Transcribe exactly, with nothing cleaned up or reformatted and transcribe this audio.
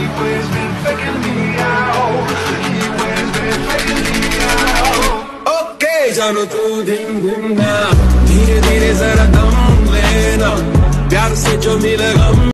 waves been faking me out. He waves been faking me out. Okay, जानो तू धिम धिम ना, धीरे धीरे जरा दम लेना, प्यार से जो मिलेगा